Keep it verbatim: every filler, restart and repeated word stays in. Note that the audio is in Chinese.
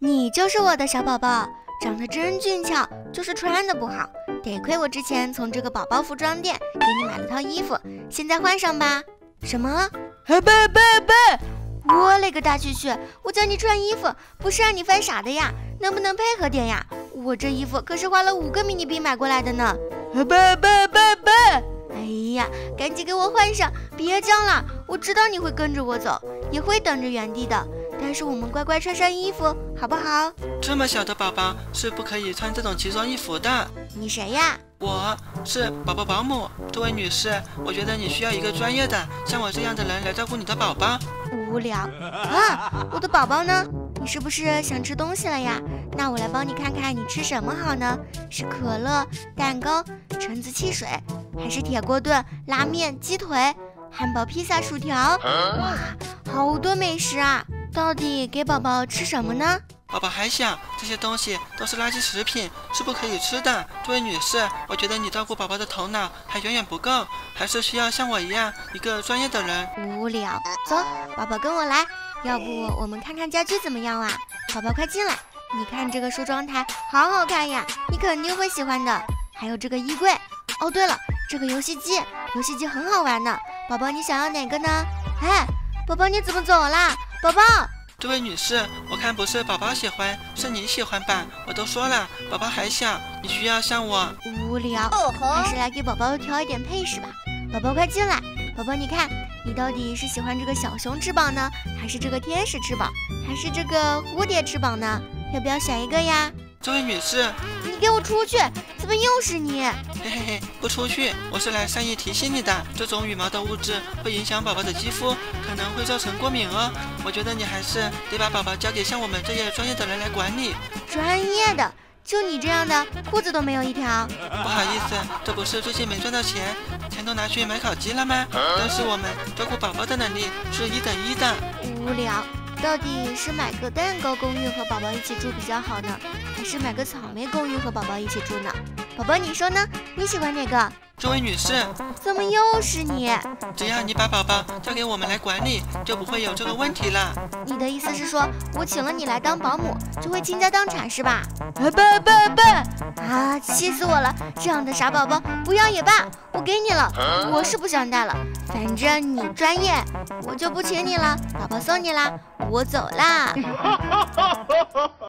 你就是我的小宝宝，长得真俊俏，就是穿的不好。得亏我之前从这个宝宝服装店给你买了套衣服，现在换上吧。什么？ 哎，贝贝贝！ 我勒个大去去！我叫你穿衣服，不是让你犯傻的呀，能不能配合点呀？我这衣服可是花了五个迷你币买过来的呢。 哎，贝贝贝贝！ 哎呀，赶紧给我换上，别犟了！我知道你会跟着我走，也会等着原地的。但是我们乖乖穿上衣服，好不好？ 这么小的宝宝是不可以穿这种奇装异服的。 你谁呀？ 我是宝宝保姆。这位女士，我觉得你需要一个专业的，像我这样的人来照顾你的宝宝。 无聊啊！我的宝宝呢？你是不是想吃东西了呀？那我来帮你看看你吃什么好呢？是可乐、蛋糕、橙子汽水，还是铁锅炖、拉面、鸡腿、汉堡、披萨、薯条？哇，好多美食啊！到底给宝宝吃什么呢？ 宝宝还小，这些东西都是垃圾食品，是不可以吃的。这位女士，我觉得你照顾宝宝的头脑还远远不够，还是需要像我一样一个专业的人。 无聊，走，宝宝跟我来，要不我们看看家居怎么样啊？宝宝快进来，你看这个梳妆台好好看呀，你肯定会喜欢的。还有这个衣柜，哦对了，这个游戏机，游戏机很好玩呢。宝宝你想要哪个呢？哎，宝宝你怎么走了？宝宝， 这位女士，我看不是宝宝喜欢，是你喜欢吧？我都说了，宝宝还小，你需要像我。 无聊，还是来给宝宝挑一点配饰吧。宝宝快进来，宝宝你看，你到底是喜欢这个小熊翅膀呢，还是这个天使翅膀，还是这个蝴蝶翅膀呢？要不要选一个呀？ 这位女士， 你给我出去！怎么又是你？ 嘿嘿嘿，不出去，我是来善意提醒你的。这种羽毛的物质会影响宝宝的肌肤，可能会造成过敏哦。我觉得你还是得把宝宝交给像我们这些专业的人来管理。 专业的？就你这样的，裤子都没有一条。 不好意思，这不是最近没赚到钱，钱都拿去买烤鸡了吗？但是我们照顾宝宝的能力是一等一的。 无聊。到底是买个蛋糕公寓和宝宝一起住比较好呢，还是买个草莓公寓和宝宝一起住呢？宝宝你说呢？你喜欢哪个？ 这位女士， 怎么又是你？ 只要你把宝宝交给我们来管理，就不会有这个问题了。 你的意思是说，我请了你来当保姆，就会倾家荡产是吧？ 哎，贝贝贝！ 啊，气死我了！这样的傻宝宝不要也罢，我给你了，我是不想带了。反正你专业，我就不请你了。宝宝送你啦，我走啦。